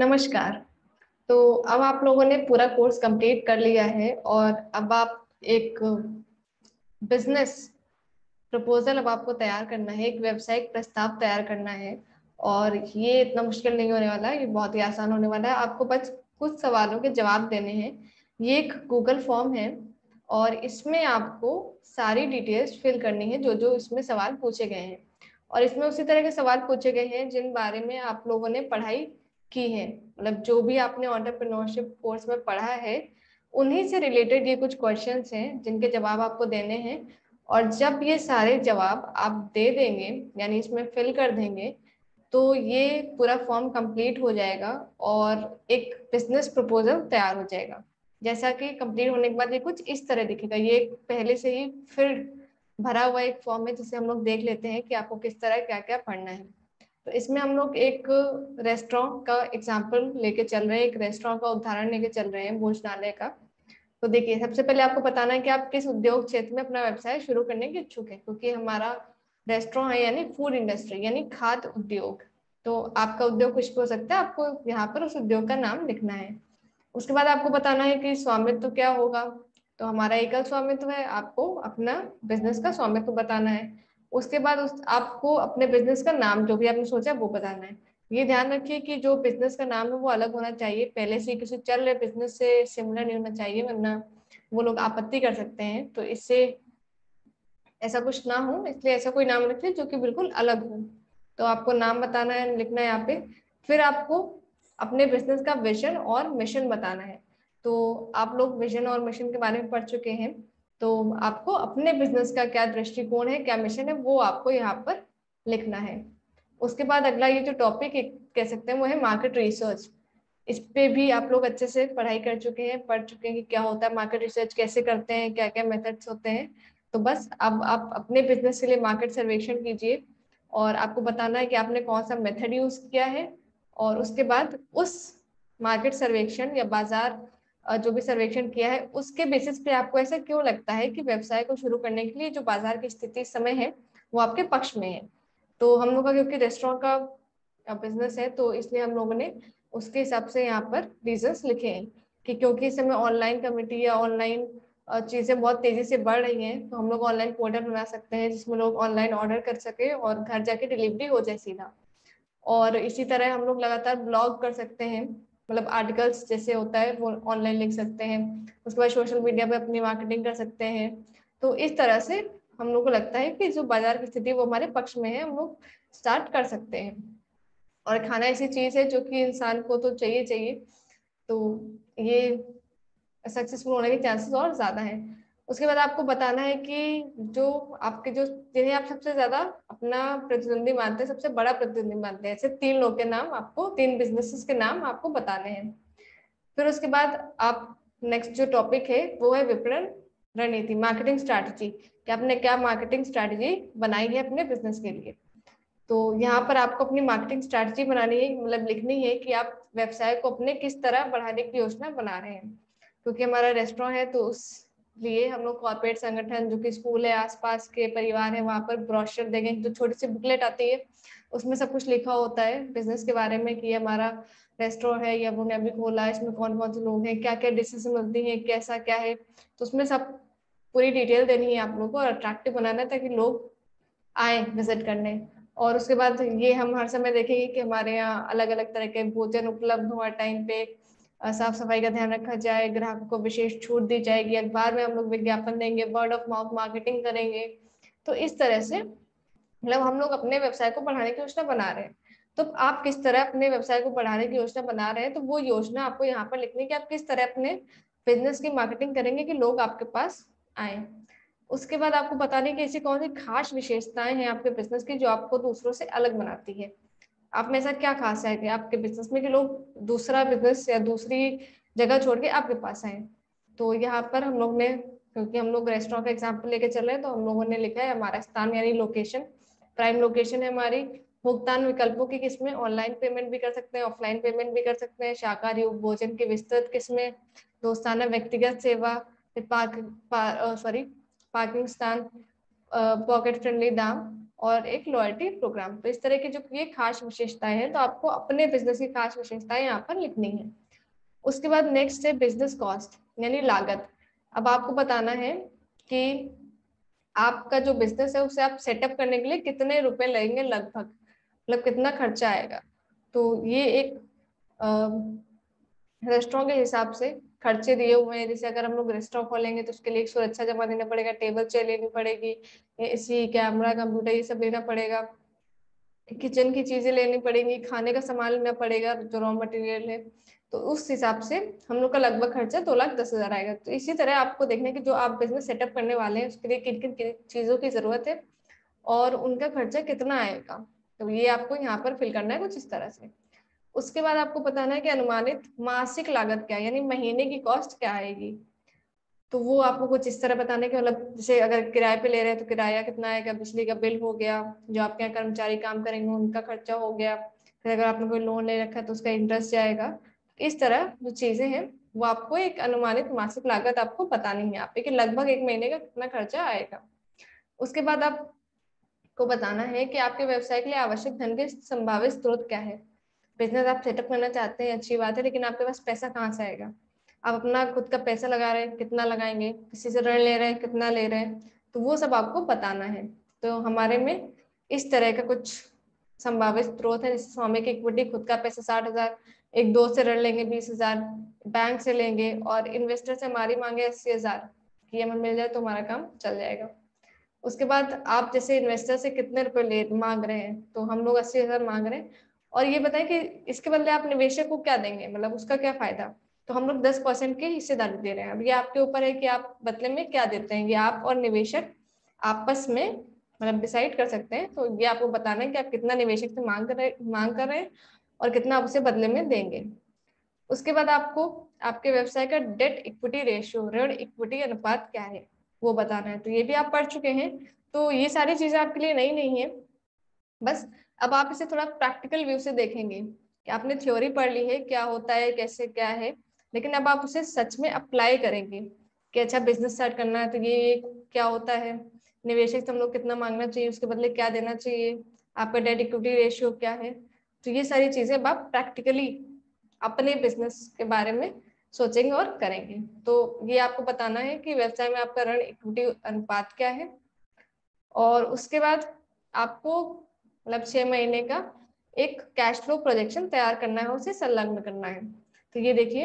नमस्कार। तो अब आप लोगों ने पूरा कोर्स कंप्लीट कर लिया है और अब आप एक बिजनेस प्रपोजल अब आपको तैयार करना है, एक व्यवसायिक प्रस्ताव तैयार करना है। और ये इतना मुश्किल नहीं होने वाला है, ये बहुत ही आसान होने वाला है। आपको बस कुछ सवालों के जवाब देने हैं। ये एक गूगल फॉर्म है और इसमें आपको सारी डिटेल्स फिल करनी है जो जो इसमें सवाल पूछे गए हैं। और इसमें उसी तरह के सवाल पूछे गए हैं जिन बारे में आप लोगों ने पढ़ाई की है, मतलब जो भी आपने एंटरप्रेन्योरशिप कोर्स में पढ़ा है उन्हीं से रिलेटेड ये कुछ क्वेश्चंस हैं जिनके जवाब आपको देने हैं। और जब ये सारे जवाब आप दे देंगे, यानी इसमें फिल कर देंगे, तो ये पूरा फॉर्म कंप्लीट हो जाएगा और एक बिजनेस प्रपोजल तैयार हो जाएगा। जैसा कि कंप्लीट होने के बाद ये कुछ इस तरह दिखेगा। ये पहले से ही फिर भरा हुआ एक फॉर्म है जिसे हम लोग देख लेते हैं कि आपको किस तरह क्या क्या पढ़ना है। तो इसमें हम लोग एक रेस्टोरेंट का एग्जाम्पल लेके चल रहे हैं, एक रेस्टोरेंट का उदाहरण लेके चल रहे हैं, भोजनालय का। तो देखिए, सबसे पहले आपको बताना है कि आप किस उद्योग क्षेत्र में अपना व्यवसाय शुरू करने के इच्छुक हैं, क्योंकि हमारा रेस्टोरेंट है यानी फूड इंडस्ट्री यानी खाद्य उद्योग। तो आपका उद्योग कुछ भी हो सकता है, आपको यहाँ पर उस उद्योग का नाम लिखना है। उसके बाद आपको बताना है कि स्वामित्व क्या होगा। तो हमारा एकल स्वामित्व है, आपको अपना बिजनेस का स्वामित्व बताना है। उसके बाद आपको अपने बिजनेस का नाम जो भी आपने सोचा वो बताना है। ये ध्यान रखिए कि जो बिजनेस का नाम है वो अलग होना चाहिए, पहले से किसी चल रहे बिजनेस से सिमिलर नहीं होना चाहिए, वरना वो लोग आपत्ति कर सकते हैं। तो इससे ऐसा कुछ ना हो, इसलिए ऐसा कोई नाम रखिए जो कि बिल्कुल अलग हो। तो आपको नाम बताना है, लिखना है यहाँ पे। फिर आपको अपने बिजनेस का विजन और मिशन बताना है। तो आप लोग विजन और मिशन के बारे में पढ़ चुके हैं, तो आपको अपने बिजनेस का क्या दृष्टिकोण है, क्या मिशन है, वो आपको यहाँ पर लिखना है। उसके बाद अगला ये जो टॉपिक कह सकते हैं वो है मार्केट रिसर्च। इस पे भी आप लोग अच्छे से पढ़ाई कर चुके हैं, पढ़ चुके हैं कि क्या होता है मार्केट रिसर्च, कैसे करते हैं, क्या क्या मेथड्स होते हैं। तो बस अब आप अपने बिजनेस के लिए मार्केट सर्वेक्षण कीजिए और आपको बताना है कि आपने कौन सा मेथड यूज किया है। और उसके बाद उस मार्केट सर्वेक्षण या बाजार जो भी सर्वेक्षण किया है उसके बेसिस पे आपको ऐसा क्यों लगता है कि व्यवसाय को शुरू करने के लिए जो बाजार की स्थिति इस समय है वो आपके पक्ष में है। तो हम लोग का क्योंकि रेस्टोरेंट का बिजनेस है तो इसलिए हम लोगों ने उसके हिसाब से यहाँ पर रीजंस लिखे हैं कि क्योंकि इस समय ऑनलाइन कमिटी या ऑनलाइन चीजें बहुत तेजी से बढ़ रही हैं, तो हम लोग ऑनलाइन पोर्टल बना सकते हैं जिसमें लोग ऑनलाइन ऑर्डर कर सके और घर जाके डिलीवरी हो जाए सीधा। और इसी तरह हम लोग लगातार ब्लॉग कर सकते हैं, मतलब आर्टिकल्स जैसे होता है वो ऑनलाइन लिख सकते हैं। उसके बाद सोशल मीडिया पे अपनी मार्केटिंग कर सकते हैं। तो इस तरह से हम लोग को लगता है कि जो बाजार की स्थिति वो हमारे पक्ष में है, हम लोग स्टार्ट कर सकते हैं। और खाना ऐसी चीज है जो कि इंसान को तो चाहिए चाहिए, तो ये सक्सेसफुल होने के चांसेस और ज्यादा हैं। उसके बाद आपको बताना है कि जो आपके जो जिन्हें आप सबसे ज्यादा अपना प्रतिद्वंदी मानते हैं, सबसे बड़ा प्रतिद्वंदी मानते हैं, ऐसे तीन लोग के नाम आपको, तीन बिजनेसेस के नाम आपको बताने हैं। फिर उसके बाद आप नेक्स्ट जो टॉपिक है वो है विपणन रणनीति, मार्केटिंग स्ट्रैटेजी, कि आपने क्या मार्केटिंग स्ट्रैटेजी बनाई है अपने बिजनेस के लिए। तो यहाँ पर आपको अपनी मार्केटिंग स्ट्रैटेजी बनानी है, मतलब लिखनी है कि आप व्यवसाय को अपने किस तरह बढ़ाने की योजना बना रहे हैं। क्योंकि हमारा रेस्टोरेंट है तो उस लिए हम लोग कॉर्पोरेट संगठन जो कि स्कूल है, आसपास के परिवार है, वहां पर ब्रोशर देंगे, जो छोटी सी बुकलेट आती है उसमें सब कुछ लिखा होता है बिजनेस के बारे में कि हमारा रेस्टोरेंट है या वो ने अभी खोला है, इसमें कौन कौन से लोग हैं, क्या क्या डिशेज मिलती हैं, कैसा क्या है। तो उसमें सब पूरी डिटेल देनी है आप लोगों को और अट्रैक्टिव बनाना है ताकि लोग आए विजिट करने। और उसके बाद ये हम हर समय देखेंगे कि हमारे यहाँ अलग अलग तरह के भोजन उपलब्ध हुआ टाइम पे, साफ सफाई का ध्यान रखा जाए, ग्राहकों को विशेष छूट दी जाएगी, अखबार में हम लोग विज्ञापन देंगे, वर्ड ऑफ माउथ मार्केटिंग करेंगे। तो इस तरह से मतलब हम लोग अपने व्यवसाय को बढ़ाने की योजना बना रहे हैं। तो आप किस तरह अपने व्यवसाय को बढ़ाने की योजना बना रहे हैं, तो वो योजना आपको यहाँ पर लिखनी है कि आप किस तरह अपने बिजनेस की मार्केटिंग करेंगे कि लोग आपके पास आए। उसके बाद आपको बताने की ऐसी कौन सी खास विशेषताएं हैं आपके बिजनेस की जो आपको दूसरों से अलग बनाती है। आप में ऐसा क्या खास है कि आपके बिजनेस में कि लोग दूसरा बिजनेस या दूसरी जगह छोड़ के आपके पास आए। तो यहाँ पर हम लोग ने, क्योंकि हम लोग रेस्टोरेंट का एग्जाम्पल लेके चल रहे हैं, तो हम लोगों ने लिखा है हमारा स्थान यानी लोकेशन, प्राइम लोकेशन है हमारी। भुगतान विकल्पों की किस्में, ऑनलाइन पेमेंट भी कर सकते हैं, ऑफलाइन पेमेंट भी कर सकते हैं, शाकाहारी भोजन की विस्तृत किस्में, दोस्ताना व्यक्तिगत सेवा, पार्किंग स्थान, पॉकेट फ्रेंडली दाम, और एक लॉयल्टी प्रोग्राम। तो इस तरह की जो ये खास विशेषताएं हैं, तो आपको अपने बिजनेस की खास विशेषताएं यहाँ पर लिखनी है। उसके बाद नेक्स्ट है बिजनेस कॉस्ट यानी लागत। अब आपको बताना है कि आपका जो बिजनेस है उसे आप सेटअप करने के लिए कितने रुपए लगेंगे लगभग, मतलब कितना खर्चा आएगा। तो ये एक रेस्टोरेंट के हिसाब से खर्चे दिए हुए हैं। जैसे अगर हम लोग रेस्टोरेंट खोलेंगे तो उसके लिए एक सुरक्षा जमा देना पड़ेगा, टेबल चेयर लेनी पड़ेगी, एसी, कैमरा, कंप्यूटर, ये सब लेना पड़ेगा, किचन की चीजें लेनी पड़ेंगी, खाने का सामान लेना पड़ेगा जो रॉ मटेरियल है। तो उस हिसाब से हम लोग का लगभग खर्चा 2,10,000 आएगा। तो इसी तरह आपको देखना है कि जो आप बिजनेस सेटअप करने वाले हैं उसके लिए किन किन चीजों की जरूरत है और उनका खर्चा कितना आएगा। तो ये आपको यहाँ पर फिल करना है कुछ इस तरह से। उसके बाद आपको बताना है कि अनुमानित मासिक लागत क्या है, यानी महीने की कॉस्ट क्या आएगी। तो वो आपको कुछ इस तरह बताने के, मतलब जैसे अगर किराए पे ले रहे हैं तो किराया कितना आएगा, बिजली का बिल हो गया, जो आपके यहाँ कर्मचारी काम करेंगे उनका खर्चा हो गया, फिर अगर आपने कोई लोन ले रखा है तो उसका इंटरेस्ट जाएगा। इस तरह जो चीजें हैं वो आपको एक अनुमानित मासिक लागत आपको बतानी है आप पे कि लगभग एक महीने का कितना खर्चा आएगा। उसके बाद आपको बताना है कि आपके व्यवसाय के लिए आवश्यक धन के संभावित स्रोत क्या है। बिजनेस आप सेटअप करना चाहते हैं, अच्छी बात है, लेकिन आपके पास पैसा कहाँ से आएगा। आप अपना खुद का पैसा लगा रहे हैं, कितना लगाएंगे, किसी से ऋण ले रहे हैं, कितना ले रहे हैं, तो वो सब आपको बताना है। तो हमारे में इस तरह का कुछ संभावित स्रोत है, जैसे स्वामी की इक्विटी, खुद का पैसा 60,000, एक दोस्त से ऋण लेंगे 20,000, बैंक से लेंगे, और इन्वेस्टर से हमारी मांगे 80,000 कि हमें मिल जाए तो हमारा काम चल जाएगा। उसके बाद आप जैसे इन्वेस्टर से कितने रुपए ले मांग रहे हैं, तो हम लोग 80,000 मांग रहे हैं, और ये बताएं कि इसके बदले आप निवेशक को क्या देंगे, मतलब उसका क्या फायदा। तो हम लोग 10% की हिस्सेदारी दे रहे हैं। अब ये आपके ऊपर है कि आप बदले में क्या देते हैं, ये आप और निवेशक आपस में मतलब डिसाइड कर सकते हैं। तो ये आपको बताना है कि आप कितना निवेशक से मांग कर रहे हैं और कितना आप उसे बदले में देंगे। उसके बाद आपको आपके व्यवसाय का डेट इक्विटी रेशियो, ऋण इक्विटी अनुपात क्या है, वो बताना है। तो ये भी आप पढ़ चुके हैं, तो ये सारी चीजें आपके लिए नई नहीं है। बस अब आप इसे थोड़ा प्रैक्टिकल व्यू से देखेंगे कि आपने थ्योरी पढ़ ली है क्या होता है कैसे क्या है, लेकिन अब आप उसे सच में अप्लाई करेंगे कि अच्छा बिजनेस स्टार्ट करना है तो ये क्या होता है, निवेशक से हम लोग कितना मांगना चाहिए, उसके बदले क्या देना चाहिए, आपका डेट इक्विटी रेशियो क्या है। तो ये सारी चीजें अब आप प्रैक्टिकली अपने बिजनेस के बारे में सोचेंगे और करेंगे। तो ये आपको बताना है कि व्यवसाय में आपका ऋण इक्विटी अनुपात क्या है, और उसके बाद आपको मतलब 6 महीने का एक कैश फ्लो प्रोजेक्शन तैयार करना है, उसे संलग्न करना है। तो ये देखिए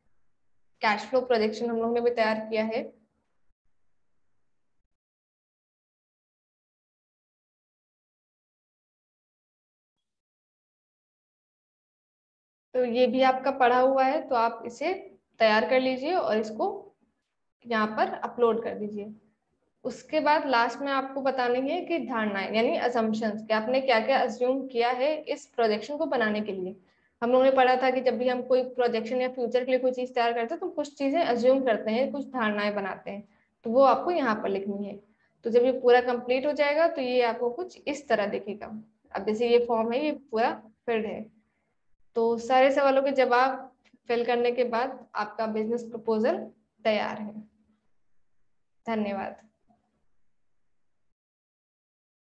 कैश फ्लो प्रोजेक्शन हम लोग ने भी तैयार किया है। तो ये भी आपका पढ़ा हुआ है, तो आप इसे तैयार कर लीजिए और इसको यहाँ पर अपलोड कर दीजिए। उसके बाद लास्ट में आपको बतानी है कि धारणाएं यानी असम्पशंस, कि आपने क्या क्या अज्यूम किया है इस प्रोजेक्शन को बनाने के लिए। हम लोगों ने पढ़ा था कि जब भी हम कोई प्रोजेक्शन या फ्यूचर के लिए कोई चीज तैयार करते हैं तो कुछ चीजें अज्यूम करते हैं, कुछ धारणाएं बनाते हैं, तो वो आपको यहाँ पर लिखनी है। तो जब ये पूरा कंप्लीट हो जाएगा तो ये आपको कुछ इस तरह दिखेगा। अब जैसे ये फॉर्म है, ये पूरा फिल्ड है। तो सारे सवालों के जवाब फिल करने के बाद आपका बिजनेस प्रपोजल तैयार है। धन्यवाद।